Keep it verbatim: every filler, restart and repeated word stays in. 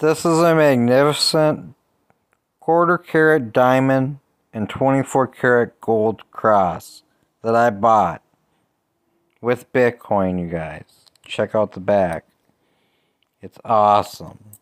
This is a magnificent quarter carat diamond and twenty-four karat gold cross that I bought with Bitcoin, you guys. Check out the back. It's awesome.